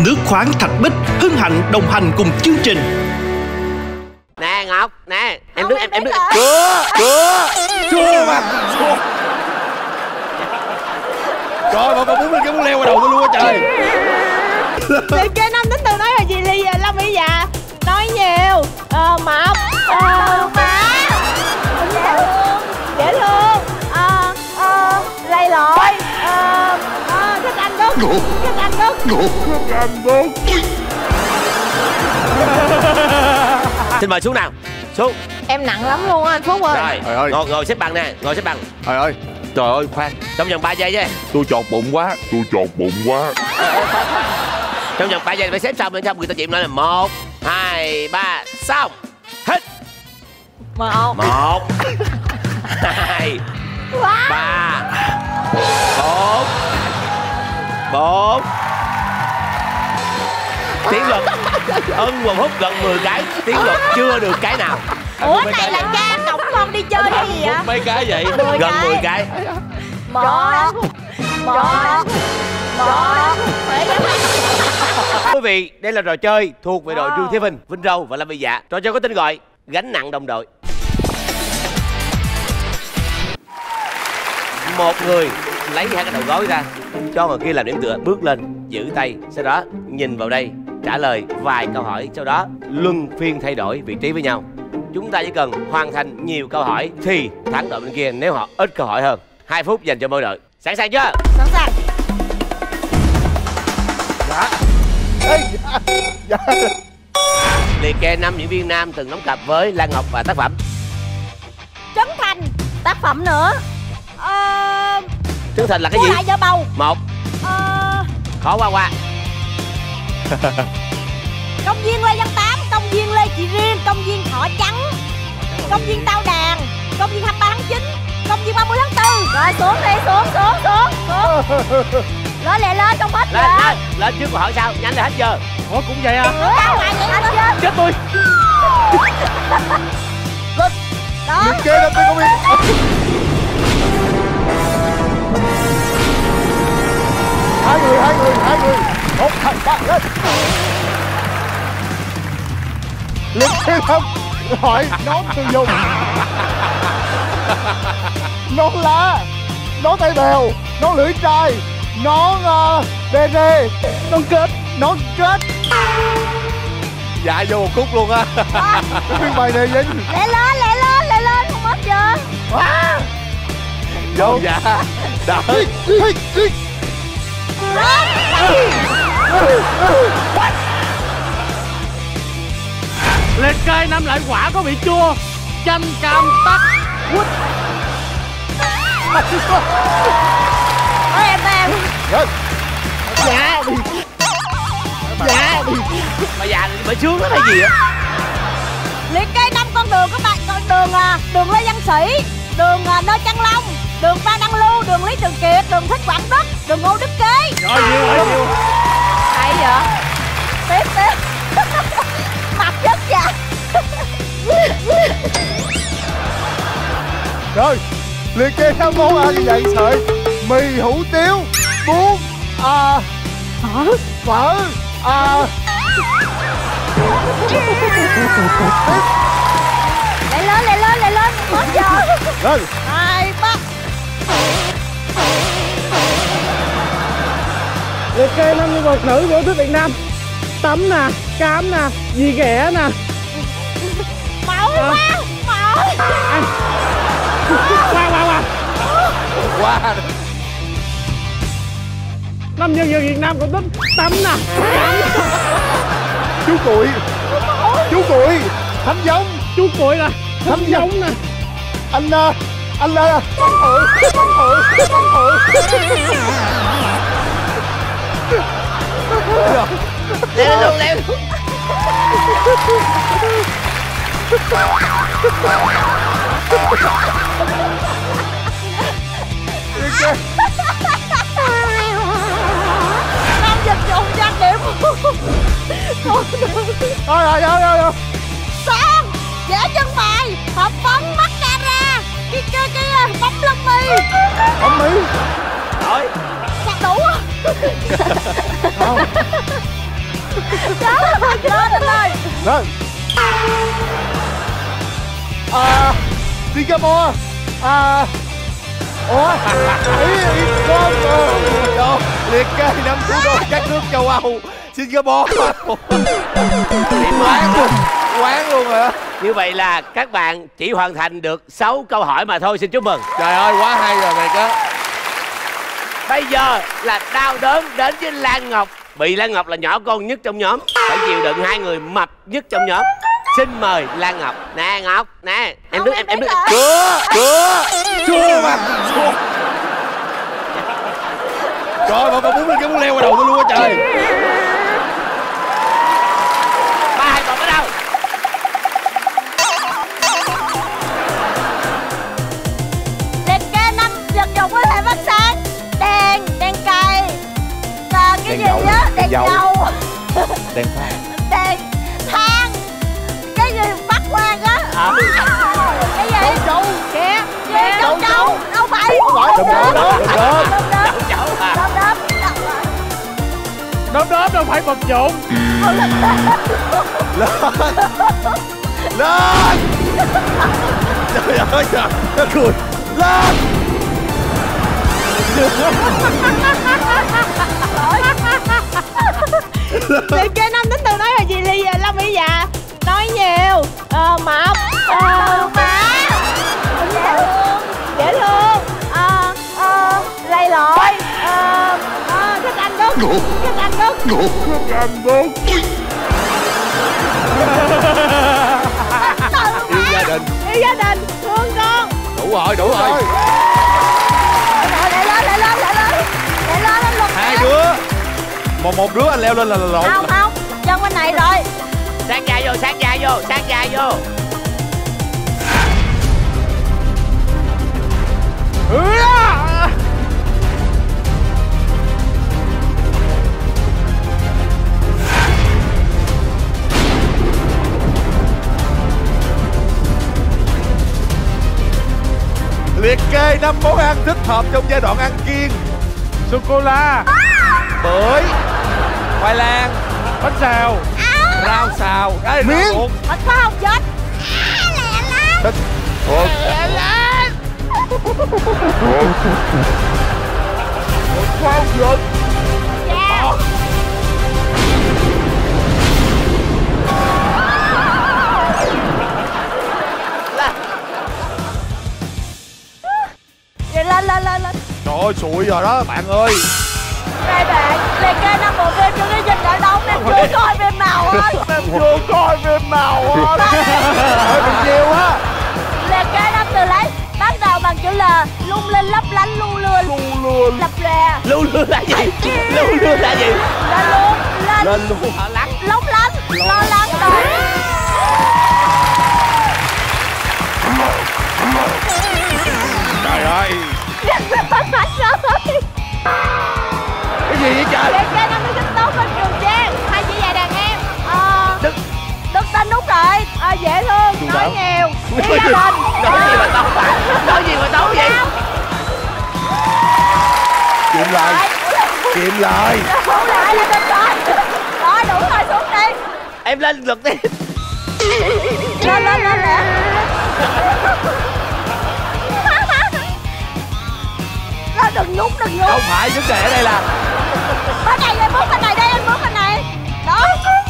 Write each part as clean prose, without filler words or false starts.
Nước khoáng Thạch Bích hân hạnh đồng hành cùng chương trình. Nè Ngọc, nè em Không, đứng em đứng biết Chưa mà. Trời ơi, con muốn lên cái muốn leo qua đầu tôi luôn á trời. Liệt kê 5 tính từ nói là gì Ly Long Mỹ già. Nói nhiều. Mập. Má. Dễ thương. Lầy lội. Thích anh Đức. Thích anh Đức. Thích anh Đức. Xin mời xuống nào. Xuống. Em nặng lắm luôn á anh Phúc ơi. Rồi, ngồi xếp bằng nè, ngồi xếp bằng. Trời ơi. Trời ơi, khoan. Trong vòng 3 giây chứ. Tôi chọt bụng quá. Trong vòng 3 giây phải xếp xong để cho người ta chịu nói là 1, 2, 3, xong. Hít. 1, 2, 3, 4. Tiến Luật ân quần hút gần 10 cái, Tiến Luật chưa được cái nào. Ủa này là ca cổng con đi chơi hay gì vậy? Mấy cái vậy? Gần 10 cái. 1. Quý vị, đây là trò chơi thuộc về đội Trương Thế Vinh, Vinh Râu và Lâm Vy Dạ. Trò chơi có tên gọi gánh nặng đồng đội. Một người lấy hai cái đầu gối ra, cho người kia làm điểm tựa, bước lên, giữ tay, sau đó nhìn vào đây, trả lời vài câu hỏi, sau đó luân phiên thay đổi vị trí với nhau. Chúng ta chỉ cần hoàn thành nhiều câu hỏi thì thắng đội bên kia nếu họ ít câu hỏi hơn. 2 phút dành cho mỗi đội. Sẵn sàng chưa? Sẵn sàng. Dạ. Liệt kê 5 diễn viên nam từng đóng cặp với Lan Ngọc và tác phẩm. Trấn Thành. Tác phẩm nữa. Trấn Thành là cái gì? Lại vợ bầu. 1. Khó qua. Công viên Lê Văn Tám. Công viên Lê Thị Riêng. Công viên Thọ Trắng. Công viên Tao Đàn. Công viên 23 tháng 9. Công viên 30 tháng 4. Rồi xuống đi, xuống. Lên lên không hết giờ. Lên trước câu hỏi sao? Nhanh là hết giờ. Ủa cũng vậy à? Ra ngoài vậy hết giờ. Chết tôi. Lên. Đó. Liệt kê 5 tên công viên. Hai người. 1, 2, 3 lên. Liệt kê 5 hỏi nón từ dùng. Nón lá, nón tay bèo, nón lưỡi trai, nón đê rê, nón kết. Dạ vô một khúc luôn á. Phiên bài này Vinh. Lẹ lên không hết giờ. Vô dạ. Đợi. Liệt kê 5 loại quả có vị chua: chanh, cam, tắc, quýt. Em. Dạ. Bà già bà sướng nó là gì á? Liệt kê 5 con đường các bạn. Đường Lê Văn Sĩ, đường Nơ Trăng Long, đường Phan Đăng Lưu, đường Lý Thường Kiệt, đường Thích Quảng Đức, đường Ngô Đức Kế. Rồi nhiều. Hay vậy? Tiếp. Mặt chất dạ. Rồi, liệt kê 5 món ăn như vậy sợi: mì hủ tiếu, bún, phở, Lẹ lên hết giờ. lên. 2, 3. Liệt kê 5 nhân vật nữ của thích Việt Nam: Tấm nè, Cám nè, Dì Ghẻ nè. Mẫu quá. Qua. 5 nhân vật Việt Nam của thích Tấm nè, Cám nè. Chú Cuội, Thánh Giống. Chú Cuội nè, Thánh Giống nè. Anh là Văn Thượng. Leo. Năm dịch dụng trang điểm. Rồi. Son, vẽ chân mày, hộp phấn, mascara, kia, bấm lông mi. Bấm mi. Rồi. Chắc đủ không? Anh ơi. Rồi. Singapore. Ủa? Ý con Đó, liệt kê 5 thủ đô các nước châu Âu. Singapore. quán luôn hả? Như vậy là các bạn chỉ hoàn thành được 6 câu hỏi mà thôi. Xin chúc mừng. Trời ơi, quá hay rồi mày á. Bây giờ là đau đớn đến với Lan Ngọc. Bị Lan Ngọc là nhỏ con nhất trong nhóm, phải chịu đựng 2 người mập nhất trong nhóm. Xin mời Lan Ngọc. Nè Ngọc, nè. Em đứng, em đứng. Chua mà. Trời ơi, bà muốn lên cái muốn leo qua đầu tôi luôn á trời. 3, 2, 1 bắt đầu. Liệt kê 5 vật dụng có thể phát sáng. Đèn cày. Và cái gì á? Đèn dầu. Đèn than. Đèn than. Cái gì bắt quang á? Cái gì? Trâu. Kìa. Trâu. Đâu phải. Đốm đâu phải vật dụng. Lên. Trời ơi trời, nó cười. Lên. Liệt kê 5 tính từ nói là gì Ly Long Mỹ Dạ? Nói nhiều. Mập. Má. Dễ thương. Lầy lội. Thích anh Đức. Yêu gia đình. Thương con. Đủ rồi. Lại lên anh Luật. 2 đứa. Một đứa anh leo lên là lộn. Không. Chân bên này rồi. Sát dài vô. Liệt kê 5 món ăn thích hợp trong giai đoạn ăn kiêng. Sô-cô-la. Bưởi. Khoai lang. Bánh xèo. Rau xào. Miếng. Bánh có không chết. Lẹ lên. Lẹ lên. Khoai vịt. Dạ. Lên. Trời ơi, sụi rồi đó bạn ơi. Đây bạn, liệt kê 5 bộ phim chương trình ở đâu em chưa coi phim nào ơi. Em chưa coi phim nào á. Hơi bị nhiều á. Liệt kê 5 từ lấy bắt đầu bằng chữ L. Lung linh lấp lánh lu lươn. Lập lè. Lu lươn là gì? Lên luôn. Lóng lánh. Lo lắng rồi. Trời ơi. Cái gì vậy trời? Liệt kê 5 thứ sinh tố bên Trường Giang. 2 chữ dài đàn em. Đức Tin đúng rồi. Dễ thương. Nói nhiều. Đi gia đình. Nói gì mà tấu vậy? Kiệm lại. Đủ lại là được rồi. Rồi đủ rồi, xuống đi. Em lên lượt đi. Lên lẹ. Đừng nhúng. Không phải, vấn đề ở đây là Bên này em bước bên này đây, anh bước bên này. Đó.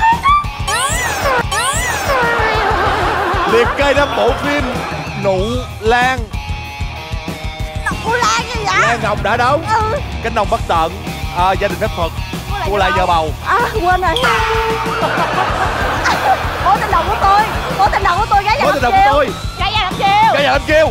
liệt kê 5 bộ phim Nụ Lan. Nụ Lan gì vậy? Lan Ngọc đã đóng Cánh đồng bất tận, Gia đình phép thuật, Cô lại vợ bầu. Quên rồi. Cố tình đồng của tôi. Gái già làm kêu. Gái già làm kêu.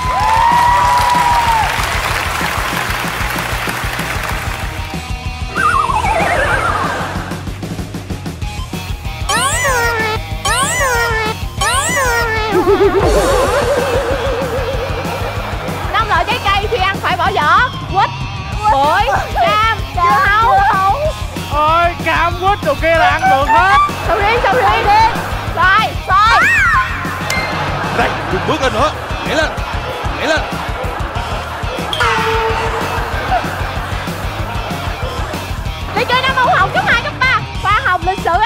Năm loại trái cây khi ăn phải bỏ vỏ. Quýt, bưởi, cam, dưa hấu. Ôi, cam quýt đồ kia là ăn được hết. Sầu riêng đi. Xoài. Đây, đừng bước lên nữa. Nhảy lên. Đi chơi năm màu hồng cấp 2, cấp 3. Khoa học, lịch sử,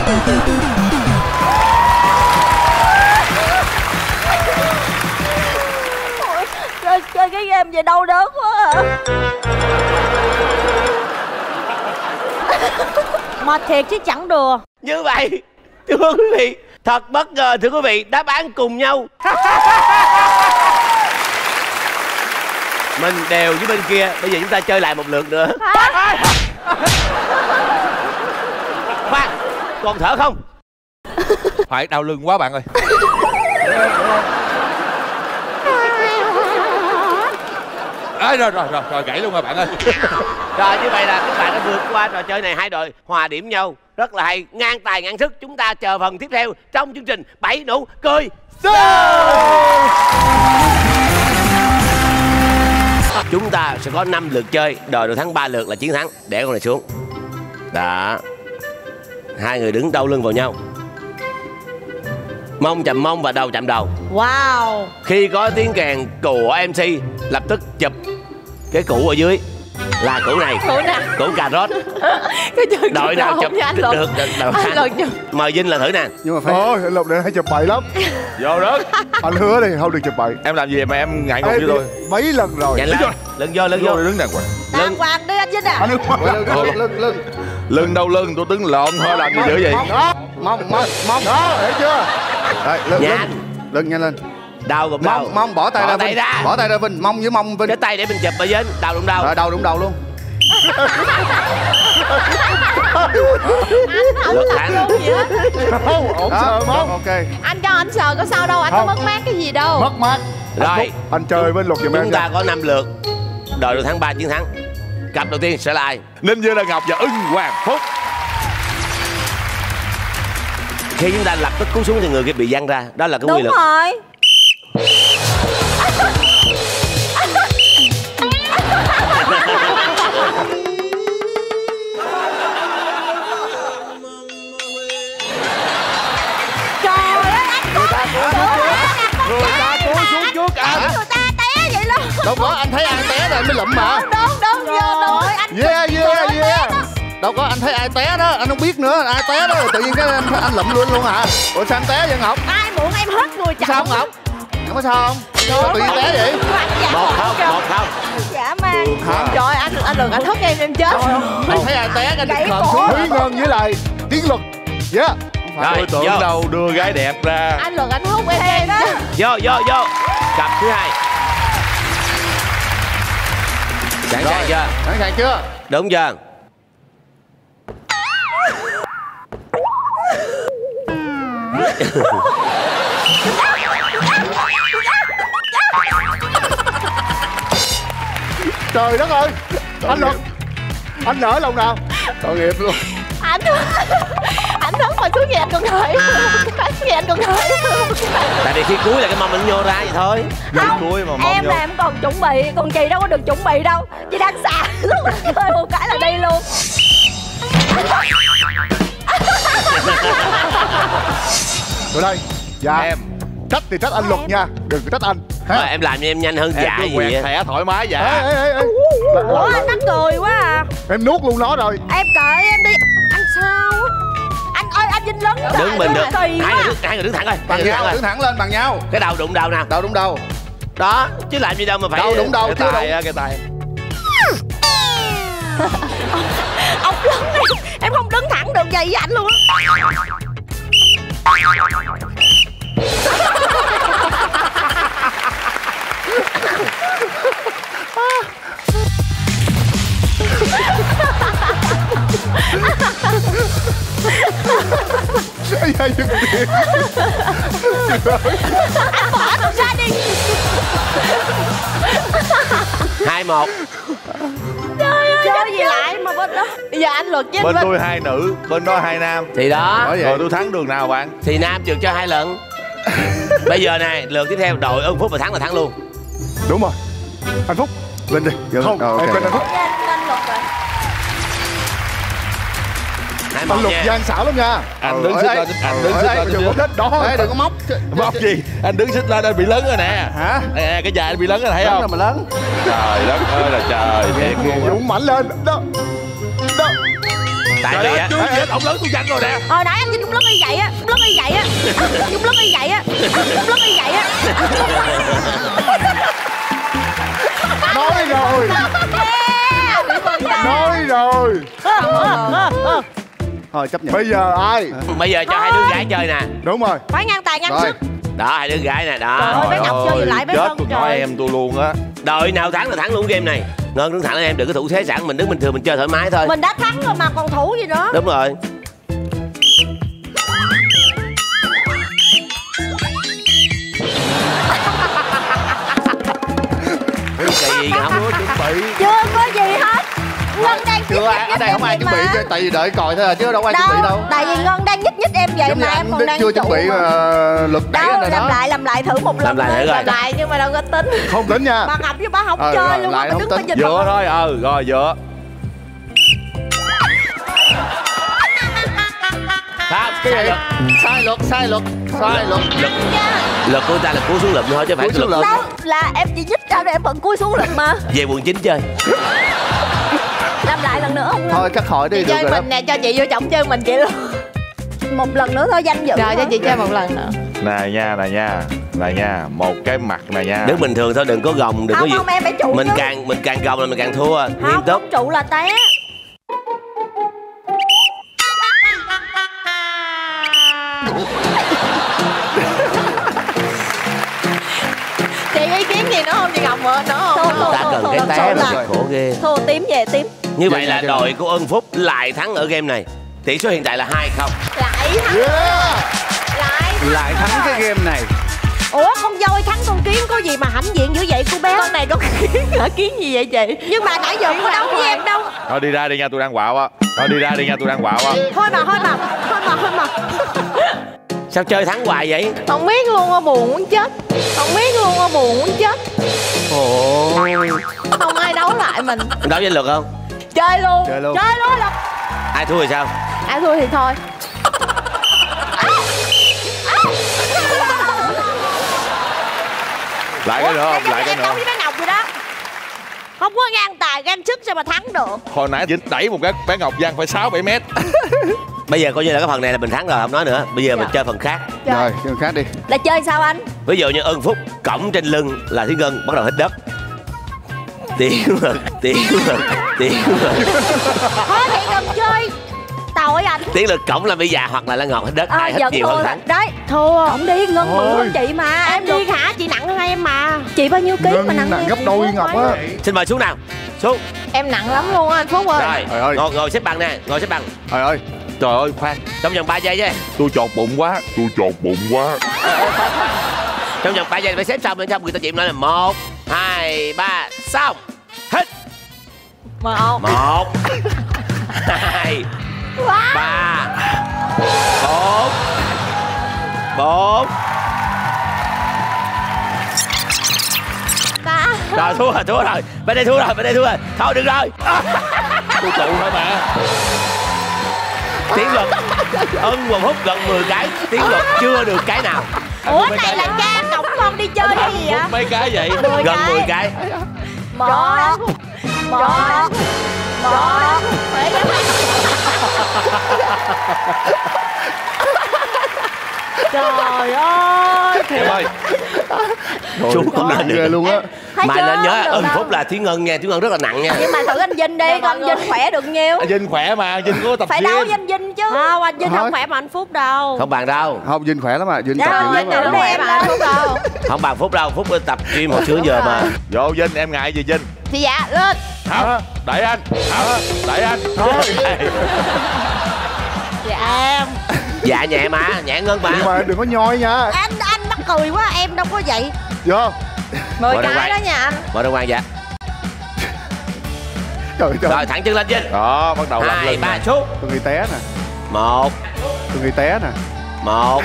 Chơi cái game về đau đớn quá à. Mà thiệt chứ chẳng đùa. Như vậy thưa quý vị, thật bất ngờ thưa quý vị, đáp án cùng nhau. Mình đều với bên kia. Bây giờ chúng ta chơi lại một lượt nữa. Khoan, còn thở không? Phải đau lưng quá bạn ơi. Rồi gãy luôn rồi bạn ơi. Rồi như vậy là các bạn đã vượt qua trò chơi này, hai đội hòa điểm nhau rất là hay, ngang tài ngang sức. Chúng ta chờ phần tiếp theo trong chương trình 7 nụ cười show. Chúng ta sẽ có 5 lượt chơi, đội được thắng 3 lượt là chiến thắng. Để con này xuống. Đó. Hai người đứng đau lưng vào nhau, mông chạm mông và đầu chạm đầu. Wow. Khi có tiếng kèn của MC lập tức chụp cái củ ở dưới là củ này, củ cà rốt. Đội nào chụp được anh Lộc chụp. mời Vinh là thử nè. Nhưng mà phải thôi, anh Lộc này hay chụp bậy lắm. Vô rớt. Anh hứa đi, không được chụp bậy. Em làm gì mà em ngại ngùng với tôi? Mấy lần rồi. Nhanh lên, lưng vô. Đứng đàng hoàng. Đàng hoàng đi anh Vinh à. Anh Lưng đâu lưng, tôi đứng lộn thôi, làm gì dữ vậy? Mông đó, hiểu chưa? Đây, lưng nhanh lên. Đầu gồm đầu. Mông bỏ tay ra. Bỏ tay ra Vinh, mông với mông Vinh. Cái tay để mình chụp ở Vinh, đầu đụng đầu. Rồi đầu đụng đầu luôn. Lượt thắng. Không, ổn sờ mông. Ok. Anh cho anh sờ có sao đâu, anh có mất mát cái gì đâu. Mất mát. Rồi, anh chơi bên luật giùm em. chúng ta có 5 lượt, đội được thắng 3 chiến thắng. Cặp đầu tiên sẽ là ai? Ninh Dương Lan Ngọc và Ưng Hoàng Phúc. Khi chúng ta lập tức cú súng thì người kia bị văng ra, đó là cái quy luật. Đúng rồi. Người ta cúi xuống trước anh. Người ta té vậy luôn. Đâu có, anh thấy ai té rồi anh mới lụm mà. Đúng vô. Yeah. Đâu có, anh thấy ai té đó, anh không biết nữa, ai té đó, tự nhiên cái anh lụm luôn hả? Ủa sao anh té vậy Ngọc? Ai muộn em hết người chồng. Sao không Ngọc? Không có sao không? Sao tự nhiên té vậy? 1-0. Dã man. Trời anh Lộc anh thất em chết. Anh thấy ai té anh Gãy khờn cổ. xuống. Thúy Ngân với lại Tiến Luật. Yeah. Rồi, Tôi tưởng vô. đâu đưa gái đẹp ra. Anh Lộc anh hút em đó. Vô. Cặp thứ hai. Sẵn sàng chưa? Sẵn sàng chưa? Đúng chưa? Trời đất ơi. Anh Luật, anh nở lòng nào? Tội nghiệp luôn. Anh thất mà xuống về anh còn thở. Xuống về anh còn thở. Tại vì khi cuối là cái mông mình nhô ra vậy thôi. Cuối mà mong Em vô. là em còn chuẩn bị, còn chị đâu có được chuẩn bị đâu. Chị đang xả lúc mà chơi một cái là đi luôn. Rồi đây. Dạ. Em. Trách thì trách anh Luật nha, đừng có trách anh. Thôi em làm cho em nhanh hơn dạ Em gì cứ quẹt vậy? thẻ thoải mái dạ. Ê. Ủa anh mắc cười quá à. Em nuốt luôn nó rồi. Em kệ em đi. Anh sao á? Anh ơi anh Vinh lớn. Đứng mình được. Kỳ quá. Hai người đứng thẳng coi. Bằng nhau, đứng thẳng lên bằng nhau. Cái đầu đụng đầu nào. Đầu đụng đầu. Đó, chứ làm gì đâu mà phải. Đầu đụng đầu chưa đụng. Cái tay. Ông lớn này, em không đứng thẳng được vậy với anh luôn á. Dạ dừng điện. Anh bỏ tôi ra đi. 2-1. Chơi gì lại mà bên đó. Bây giờ anh Lộc với Bên Vinh. tôi 2 nữ, bên đó 2 nam. Thì đó. Nói vậy. Rồi tôi thắng đường nào bạn? Thì nam trượt cho 2 lần. Bây giờ này, lượt tiếp theo đội Ưng Phúc mà thắng là thắng luôn. Đúng rồi. Anh Phúc. Vinh đi. Không, em quên anh Phúc. Anh Lộc rồi. 2-1 Anh Luật nha. gian xảo lắm nha. Anh đứng xích lên, anh đứng xích lên. Đừng có đó. Ê, đừng có móc. Móc gì? Anh đứng xích lên anh bị lớn rồi nè. Hả? Nè, cái dài anh bị lớn rồi thấy Lớn không? rồi mà lớn. Trời đất ơi là trời, thiệt luôn. Dũng mạnh lên. Đó. Tại vì á, Chưa chết, ông lớn tôi giành rồi nè. Hồi nãy anh Vinh Nhung lắc y vậy á, lắc y vậy á, Nhung lắc y vậy á, lắc y vậy á. Nói rồi. Nói rồi. Thôi chấp nhận. Bây giờ ai? Bây giờ cho hai đứa gái chơi nè. Đúng rồi. Phải ngang tài ngang Rồi. sức. Đó, hai đứa gái nè, đó. Trời ơi, bé Ngọc chơi lại bé chết Ngân tôi nói em tôi luôn á. Đội nào thắng là thắng luôn game này. Ngân đứng thẳng lên em, đừng có thủ thế sẵn, mình đứng bình thường mình chơi thoải mái thôi. Mình đã thắng rồi mà còn thủ gì nữa. Đúng rồi. Cái gì không có chuẩn bị. Chưa có gì hết. Ngân đang Chưa ai ở đây không ai chuẩn bị cho, tại vì đợi còi thôi à, chứ đâu có ai chuẩn bị đâu. Tại vì Ngân đang nhích em vậy Giống như mà em anh còn đang chưa chuẩn bị luật đẩy đâu, này đó. làm lại thử một lần. Làm lại thử rồi. Làm lại nhưng mà đâu có tính. Không tính nha. Bà Ngọc với bà không Rồi, chơi luôn á, lại bà không đứng bà tính. nhìn Dựa bà. thôi, rồi dựa. Không, Cái gì? Sai luật, sai luật, sai luật. Lực của ta là cú xuống lụm thôi chứ phải Cú xuống lụm. Đâu là em chỉ nhích ra để em vẫn cúi xuống lụm mà. về quận 9 chơi. Làm lại lần nữa không Ngân? Thôi cắt hỏi đi Chị được chơi rồi đó. mình nè, cho chị vô trọng chơi mình chị luôn. Một lần nữa thôi, danh dự. Rồi cho thôi. chị chơi một lần nữa. Nè nha, nè nha. Nè nha, một cái mặt nè nha. Đứng bình thường thôi, đừng có gồng, đừng có Không gì. không em phải trụ Mình chứ. càng gồng là mình càng thua. Nghiêm Không, túc. không trụ là té. Chị ý kiến gì nữa không chị Ngọc nữa không? Thôi, Ta cần thôi, cái thôi, té thôi, mà thôi. khổ ghê. Thua tím về tím. Như vậy Vậy là nha, đội của Ân Phúc lại thắng ở game này. Tỷ số hiện tại là 2-0. Lại thắng. Yeah. Lại thắng cái game này. Ủa con voi thắng con kiến có gì mà hãnh diện dữ vậy cô bé? Con này có kiến hả? Kiến gì vậy chị? Nhưng mà nãy giờ có đấu với em đâu. Thôi đi ra đi nha, tôi đang quạo á. Thôi đi ra đi nha, tôi đang quạo á. Thôi mà. Sao chơi thắng hoài vậy? Không biết luôn á, buồn muốn chết. Không biết luôn á, buồn muốn chết. Không ai đấu lại mình. Đấu với Lực không? Chơi luôn. Chơi luôn. Chơi luôn là Ai thua thì sao? Ai thua thì thôi. Lại cái nữa không? Lại cái em đấu nữa. với bé Ngọc rồi đó. Không có ngang tài ngang sức sao mà thắng được. Hồi nãy dính đẩy một cái bé Ngọc Giang phải 6-7 mét. Bây giờ coi như là cái phần này là mình thắng rồi, không nói nữa. Bây giờ mình chơi phần khác. Rồi, chơi khác đi. Là chơi sao anh? Ví dụ như Ân Phúc cõng trên lưng là Thúy Ngân bắt đầu hít đất. Tiếng mực. Thôi thì đừng chơi. Tội anh. Tiếng Lực cõng là bị già hoặc là Lan Ngọc hít đất. Ai hít Giận nhiều thua hơn rồi. thắng. Đấy, thua. Không đi, Ngân bự Thôi. hơn chị mà. Em đi hả? Chị nặng hơn em mà. Chị bao nhiêu ký mà nặng Ngân hơn nặng em? gấp đôi Ngọc á. Xin mời xuống nào. Xuống. Em nặng lắm luôn á anh Phúc ơi. Rồi, Trời ơi. ngồi xếp bằng nè, ngồi xếp bằng. Trời ơi. Trời ơi, khoan. Trong vòng 3 giây chứ. Tôi chột bụng quá. Trong vòng 3 giây phải xếp xong rồi xong người ta chịu nói là 1, 2, 3, xong. Hít. 1 1 2 3 4 4. Rồi thua rồi. Bên đây thua rồi. Thôi được rồi. Tôi trụ thôi mà. Tiến Luật Ân và Phúc gần 10 cái, Tiến Luật chưa được cái nào. Ủa này là cha cổng con đi chơi hay gì vậy? Mấy cái vậy? Gần 10 cái. Một. Trời ơi. Em ơi, Chú không lên Ghê được. luôn á. Thấy Mà chưa? nên nhớ Được Ân đâu. Phúc là Thúy Ngân nha, Thúy Ngân rất là nặng nha. Nhưng mà thử anh Vinh đi, con Vinh khỏe được nhiêu? anh Vinh khỏe mà, Vinh có tập Phải đấu với gym. anh Vinh chứ. Không, anh Vinh Thôi. không khỏe mà anh Phúc đâu. Không bằng đâu, Không, Vinh khỏe lắm à. Vinh Dạ, tập Vinh Vinh nào lắm đâu à. em lên Phúc đâu. không bằng Phúc đâu. Phúc tập gym hồi trước giờ mà. Vô Vinh, em ngại gì Vinh? Thì dạ lên. Hả? Đẩy anh. Đẩy anh. Dạ em. Dạ nhẹ mà, nhẹ Ngân mà. Nhưng mà đừng có nhoi nha. Anh mắc cười quá, em đâu có vậy. Vô. 10 Ngồi đàng cái hoàng. đó nha anh. Mở đàng hoàng dạ. Trời trời. Rồi thẳng chân lên Vinh. Đó, bắt đầu làm 2, lên 3 nè. xuống. Tôi người té nè. 1 Tôi người té nè. 1.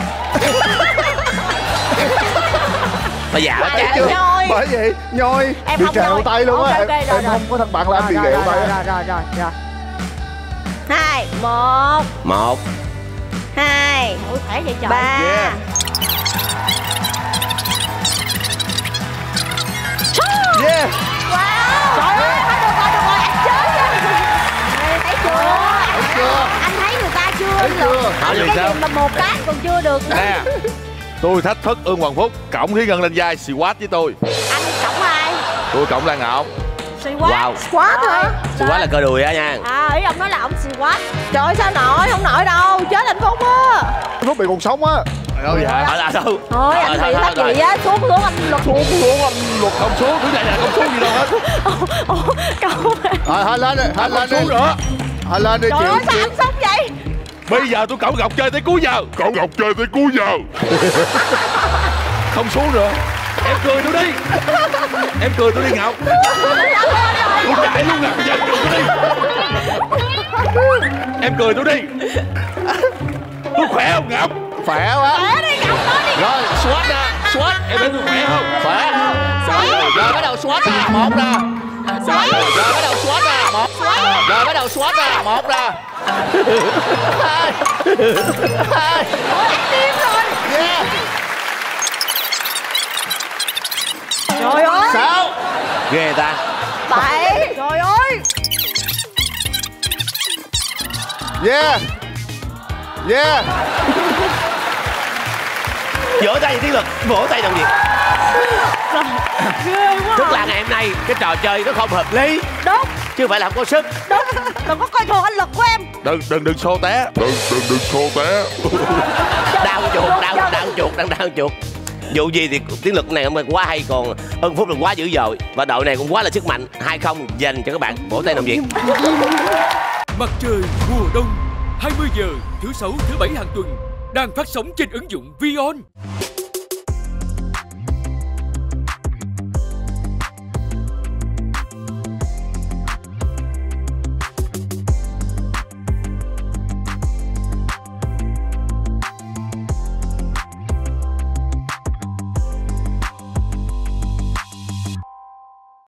Bây giờ nó Tại chả chưa? Nhoi. Bởi vậy, nhoi. Em Bị không ghẹo nhoi. tay luôn á. Ok, rồi, Em rồi. không có thằng bạn là anh bị ghẹo tay á. Rồi. 2, 1, 1 2. Ui khỏe vậy trời. 3. Yeah. Yeah. Wow. Trời ơi, thôi được rồi, anh chết chứ. Thấy chưa? Thấy chưa? Anh thấy người ta chưa? Thấy chưa? Nói cái gì sao? gì mà một cái còn chưa được. Nè, tôi thách thức Ưng Hoàng Phúc cộng Thúy Ngân lên vai squat với tôi. Anh cộng ai? Tôi cộng Lan Ngọc. Squat. Wow. Squat hả? Quá là cơ đùi á nha. Ý ông nói là ông squat. Trời ơi, sao nổi, không nổi đâu. Chết anh Phúc á. Phúc bị cuộc sống á. Trời ơi hả? Là đâu? Thôi anh bị thách gì á, xuống anh luật. Xuống anh luật không xuống, thứ này là không xuống gì đâu hết. Cậu. Thôi lên đi, thôi lên đi. Xuống nữa. Thôi lên đi, Trời ơi, sao anh sống vậy? Bây giờ tôi cậu Ngọc chơi tới cuối giờ. Cậu Ngọc chơi tới cuối giờ. Không xuống nữa. Em cười tôi đi. Em cười tôi đi Ngọc. Tôi chạy luôn Ngọc, bây giờ cười tôi đi. Em cười tôi đi. Tôi khỏe không Ngọc? khỏe quá. Khỏe đi Ngọc, nói đi. Rồi squat nè, squat. Em thấy tôi khỏe không? Khỏe. Rồi bắt đầu squat nè, một nè. Rồi bắt đầu squat nè, một. Rồi bắt đầu squat nè, một nè. Hai. Hai. Ôi anh điên rồi. Yeah. Trời ơi. 6. Ghê ta. 7. Trời ơi. Yeah. Yeah. Vỗ tay Tiến Lực, vỗ tay đồng nghiệp. Ghê quá. Tức là ngày hôm nay cái trò chơi nó không hợp lý, Đúng. chứ không phải là không có sức. Đúng. Đừng có coi thường anh Lực của em. Đừng xô té. Đừng xô té. Đau chuột, đang đau chuột. Dù gì thì Tiến Lực này hôm nay quá hay, còn Ưng Phúc là quá dữ dội và đội này cũng quá là sức mạnh. 2-0 dành cho các bạn. Vỗ tay đồng nghiệp. Mặt trời mùa đông 20 giờ thứ 6 thứ 7 hàng tuần đang phát sóng trên ứng dụng Vion.